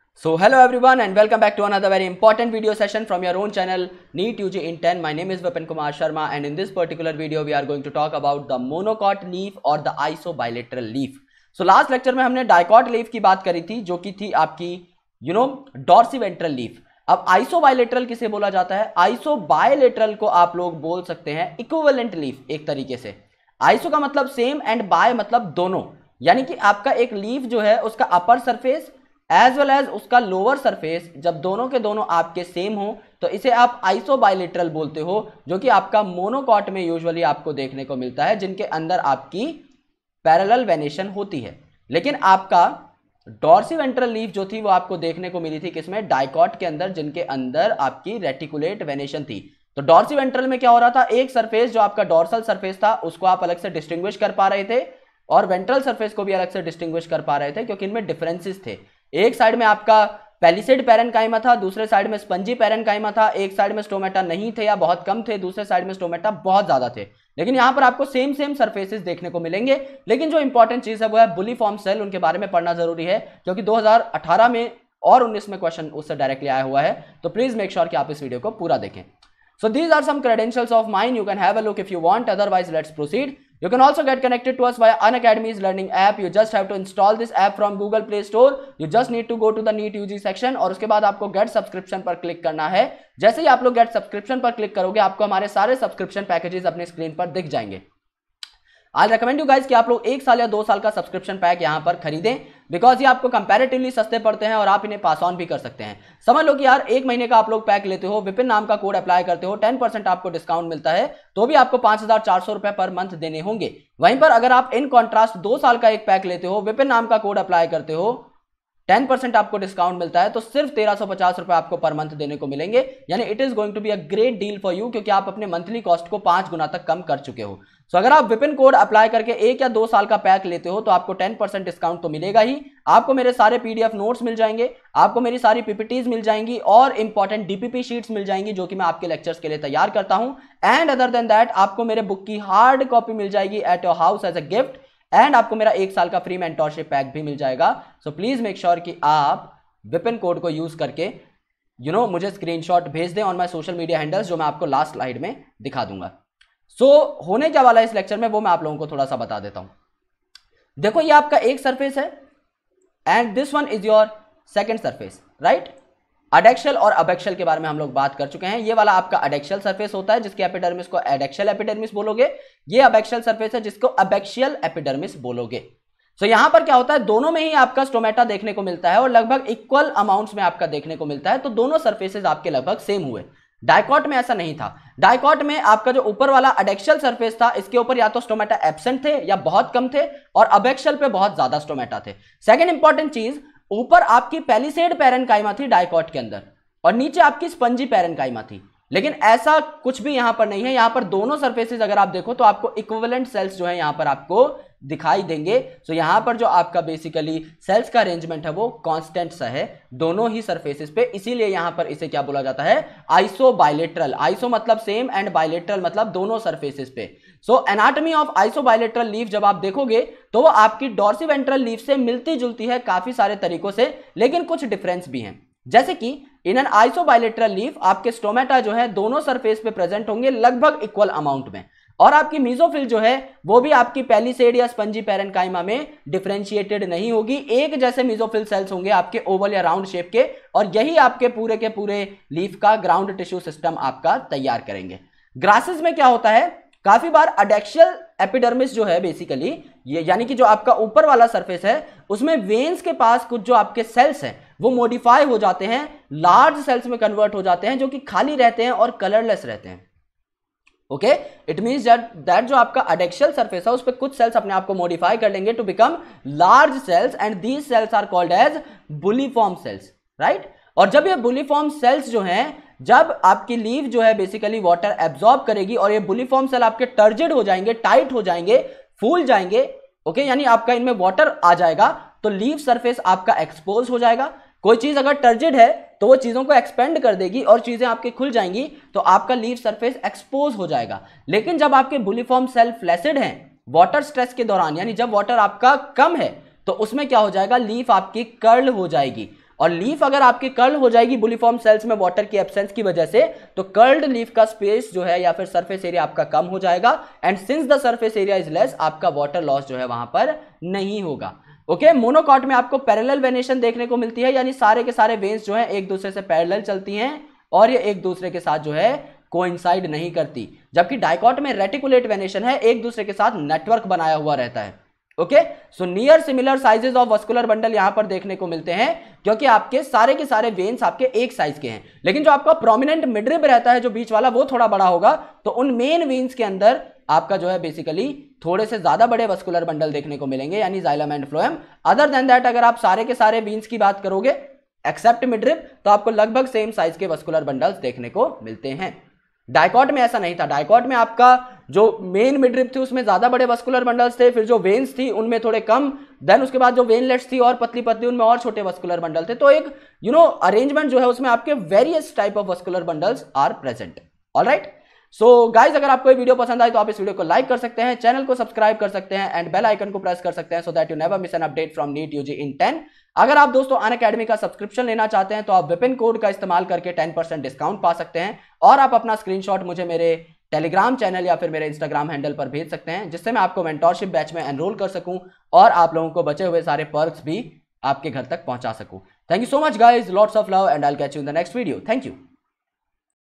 So hello everyone and welcome back to another very important video session from your own channel NEET UG in 10. My name is Vipin Kumar Sharma and in this particular video we are going to talk about the monocot leaf or the isobilateral leaf. So last lecture में हमने dicot leaf की बात करी थी जो कि थी आपकी dorsiventral leaf. अब isobilateral किसे बोला जाता है? isobilateral को आप लोग बोल सकते हैं equivalent leaf एक तरीके से. iso का मतलब सेम एंड बाय मतलब दोनों, यानी कि आपका एक लीफ जो है उसका upper surface as well as उसका लोअर सरफेस जब दोनों के दोनों आपके सेम हो तो इसे आप आइसोबाइलेटरल बोलते हो, जो कि आपका मोनोकॉट में यूजुअली आपको देखने को मिलता है जिनके अंदर आपकी पैरेलल वेनेशन होती है. लेकिन आपका डॉर्सिवेंट्रल लीफ जो थी वो आपको देखने को मिली थी किसमें? डाइकॉट के अंदर, जिनके अंदर आपकी रेटिकुलेट वेनेशन थी. तो डॉर्सिवेंट्रल में क्या हो रहा था? एक सरफेस जो आपका डॉर्सल सरफेस था उसको आप अलग से डिस्टिंग्विश कर पा रहे थे और वेंट्रल सरफेस को भी अलग से डिस्टिंग्विश कर पा रहे थे क्योंकि इनमें डिफरेंसेस थे. एक साइड में आपका पैलिसेड पैरेनकाइमा था, दूसरे साइड में स्पंजी पैरेनकाइमा था, एक साइड में स्टोमेटा नहीं थे या बहुत कम थे, दूसरे साइड में स्टोमेटा बहुत ज्यादा थे. लेकिन यहां पर आपको सेम सरफेसेस देखने को मिलेंगे. लेकिन जो इंपॉर्टेंट चीज है वो है बुलीफॉर्म सेल. उनके बारे में पढ़ना जरूरी है क्योंकि 2018 में और 19 में क्वेश्चन उससे डायरेक्टली आया हुआ है. तो प्लीज मेक श्योर कि आप इस वीडियो को पूरा देखें. So these are some credentials of mine. You can have a look if you want. Otherwise, let's proceed. You can also get connected to us via Unacademy's learning app. You just have to install this app from Google Play Store. You just need to go to the NEET UG section और उसके बाद आपको Get Subscription पर click करना है. जैसे ही आप लोग Get Subscription पर क्लिक करोगे आपको हमारे सारे सब्सक्रिप्शन पैकेजेस अपनी स्क्रीन पर दिख जाएंगे. आई रेकमेंड यू गाइज कि आप लोग 1 साल या 2 साल का सब्सक्रिप्शन पैक यहां पर खरीदें बिकॉज ये आपको कंपैरेटिवली सस्ते पड़ते हैं और आप इन्हें पास ऑन भी कर सकते हैं. समझ लो कि यार 1 महीने का आप लोग पैक लेते हो, विपिन नाम का कोड अप्लाई करते हो, 10% आपको डिस्काउंट मिलता है, तो भी आपको 5,400 रुपए पर मंथ देने होंगे. वहीं पर अगर आप इन कॉन्ट्रास्ट 2 साल का एक पैक लेते हो, विपिन नाम का कोड अप्लाई करते हो, 10% आपको डिस्काउंट मिलता है, तो सिर्फ 1350 रुपए आपको पर मंथ देने को मिलेंगे. यानी it is going to be a great deal for you क्योंकि आप अपने मंथली कॉस्ट को 5 गुना तक कम कर चुके हो. सो अगर आप विपिन कोड अप्लाई करके 1 या 2 साल का पैक लेते हो तो आपको 10% डिस्काउंट तो मिलेगा ही. आपको मेरे सारे पीडीएफ नोट्स मिल जाएंगे, आपको मेरी सारी पीपीटीज मिल जाएंगी और इंपॉर्टेंट डीपीपी शीट्स मिल जाएंगी जो कि मैं आपके लेक्चर्स के लिए तैयार करता हूं. एंड अदर देन दैट आपको मेरे बुक की हार्ड कॉपी मिल जाएगी at your house as a gift and आपको मेरा 1 साल का फ्री मेंटोरशिप पैक भी मिल जाएगा. सो प्लीज मेक श्योर कि आप विपिन कोड को यूज करके मुझे स्क्रीनशॉट भेज दें on my social media handles जो मैं आपको लास्ट स्लाइड में दिखा दूंगा. होने क्या वाला है इस लेक्चर में वो मैं आप लोगों को थोड़ा सा बता देता हूं. देखो ये आपका एक सरफेस है and this one is your second surface, right. Adaxial और अबेक्शियल के बारे में हम लोग बात कर चुके हैं. ये वाला आपका अडेक्शियल सरफेस होता है जिसके एपिडर्मिस को एडेक्शियल एपिडर्मिस बोलोगे. ये अबेक्शियल सरफेस है जिसको अबेक्शियल एपिडर्मिस बोलोगे. तो यहां पर क्या होता है, दोनों में ही आपका स्टोमेटा देखने को मिलता है और लगभग इक्वल अमाउंट्स में आपका देखने को मिलता है, तो दोनों सरफेसेस आपके लगभग सेम हुए. डाइकॉट में ऐसा नहीं था. डाइकॉट में आपका जो ऊपर वाला अडेक्शियल सरफेस था इसके ऊपर या तो स्टोमेटा एब्सेंट थे या बहुत कम थे और अबेक्शियल पे बहुत ज्यादा स्टोमेटा थे. सेकंड इंपॉर्टेंट चीज, ऊपर आपकी पैलिसेड पैरेनकाइमा थी डाइकॉट के अंदर और नीचे आपकी स्पंजी पैरेनकाइमा थी. लेकिन ऐसा कुछ भी यहां पर नहीं है. यहां पर दोनों सरफेसेस अगर आप देखो तो आपको इक्विवेलेंट सेल्स जो है यहां पर आपको दिखाई देंगे. सो यहां पर जो आपका बेसिकली सेल्स का अरेंजमेंट है वो कांस्टेंट सा है दोनों ही सरफेसेस पे, इसीलिए यहां पर इसे क्या बोला जाता है? आइसोबाइलेटरल. आइसो मतलब सेम एंड बाइलेटरल मतलब दोनों सरफेसेस पे. So anatomy of isobilateral leaf जब आप देखोगे तो वो आपकी डॉर्सिवेंट्रल लीफ से मिलती जुलती है काफी सारे तरीकों से, लेकिन कुछ डिफरेंस भी हैं. जैसे कि इन एन आइसोबाइलेटरल लीफ आपके स्टोमेटा जो है दोनों सरफेस पे प्रेजेंट होंगे लगभग इक्वल अमाउंट में और आपकी मीजोफिल जो है वो भी आपकी पैलिसेड या स्पंजी पैरेनकाइमा में डिफरेंशिएटेड नहीं होगी. एक जैसे मीजोफिल सेल्स होंगे आपके ओवल या राउंड शेप के और यही आपके पूरे के पूरे लीफ का ग्राउंड टिश्यू सिस्टम आपका तैयार करेंगे. ग्रासेस में क्या होता है, काफी बार अडेक्शियल एपिडर्मिस जो है बेसिकली ये यानी कि जो आपका ऊपर वाला सरफेस है उसमें वेन्स के पास कुछ जो आपके सेल्स हैं वो मॉडिफाई हो जाते हैं, लार्ज सेल्स में कन्वर्ट हो जाते हैं जो कि खाली रहते हैं और कलरलेस रहते हैं. ओके, इट मींस दैट जो आपका अडेक्शियल सरफेस है उस पे कुछ सेल्स अपने आप को मॉडिफाई कर लेंगे to become large cells and these cells are called as bulliform cells, right. और जब ये बुलीफॉर्म सेल्स जो हैं, जब आपकी लीफ जो है बेसिकली वाटर एब्जॉर्ब करेगी और ये बुलीफॉर्म सेल आपके टर्जिड हो जाएंगे, टाइट हो जाएंगे, फूल जाएंगे, ओके, यानी आपका इनमें वाटर आ जाएगा तो लीफ सरफेस आपका एक्सपोज हो जाएगा. कोई चीज अगर टर्जिड है तो वो चीजों को एक्सपेंड कर देगी और चीजें आपके खुल जाएंगी तो आपका लीफ सरफेस एक्सपोज हो जाएगा. लेकिन जब आपके बुलीफॉर्म सेल फ्लैसिड हैं वाटर स्ट्रेस के दौरान, यानी जब वाटर आपका कम है तो उसमें क्या हो जाएगा, लीफ आपकी कर्ल हो जाएगी और लीफ अगर आपकी कर्ल हो जाएगी बुलिफॉर्म सेल्स में वाटर की एब्सेंस की वजह से, तो कर्ल्ड लीफ का स्पेस जो है या फिर सरफेस एरिया आपका कम हो जाएगा, and since the surface area is less, आपका वाटर लॉस जो है वहां पर नहीं होगा। ओके, मोनोकॉट में आपको पैरेलल वेनेशन देखने को मिलती है, यानी सारे के सारे वेन्स जो है एक दूसरे से पैरेलल चलती हैं और ये एक दूसरे के साथ जो है कोइंसाइड नहीं करती, जबकि डाइकॉट में रेटिकुलेट वेनेशन है, एक दूसरे के साथ नेटवर्क बनाया हुआ रहता है। Okay, so near similar sizes of vascular bundle यहां पर देखने को मिलते हैं, क्योंकि आपके सारे के सारे वेन्स आपके एक साइज के हैं, लेकिन जो आपका प्रोमिनेंट मिडरिब रहता है जो बीच वाला, वो थोड़ा बड़ा होगा, तो उन मेन वेन्स के अंदर आपका जो है बेसिकली थोड़े से ज्यादा बड़े वस्कुलर बंडल देखने को मिलेंगे, यानी xylem and phloem. Other than that अगर आप सारे के सारे वेन्स की बात करोगे एक्सेप्ट मिडरिब, तो आपको लगभग सेम साइज के वस्कुलर बंडल्स देखने को मिलते हैं। डाइकॉट में ऐसा नहीं था, डाइकॉट में आपका जो मेन मिडरिब थी उसमें ज्यादा बड़े वस्कुलर बंडल्स थे, फिर जो वेन्स थी उनमें थोड़े कम, देन उसके बाद जो वेनलेट्स थी और पतली पतली उनमें और छोटे वस्कुलर बंडल थे। तो एक अरेंजमेंट जो है उसमें आपके various type of vascular bundles are present. Alright, so guys अगर आपको ये वीडियो पसंद आए तो आप इस वीडियो को लाइक कर सकते हैं, चैनल को सब्सक्राइब कर सकते हैं एंड बेल आइकन को प्रेस कर सकते हैं, so that you never miss an update from NEET UG in 10। अगर आप दोस्तों अनअकैडमी का सब्सक्रिप्शन लेना चाहते हैं तो आप विपिन कोड का इस्तेमाल करके 10% डिस्काउंट पा सकते हैं, और आप अपना स्क्रीनशॉट मुझे मेरे टेलीग्राम चैनल या फिर मेरे इंस्टाग्राम हैंडल पर भेज सकते हैं, जिससे मैं आपको मेंटोरशिप बैच में एनरोल कर सकूं और आप लोगों को बचे हुए सारे पर्क्स भी आपके घर तक पहुंचा सकूं। Thank you so much guys, lots of love and I will catch you in the next video. Thank you.